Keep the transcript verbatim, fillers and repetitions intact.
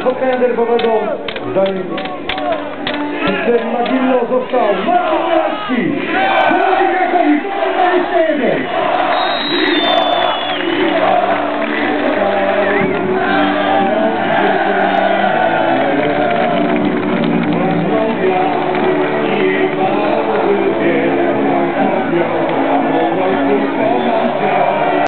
spotkania derbowego zdaniem System Magilno został Marcin Jarski, Ludwik Krakowi, dwadzieścia jeden.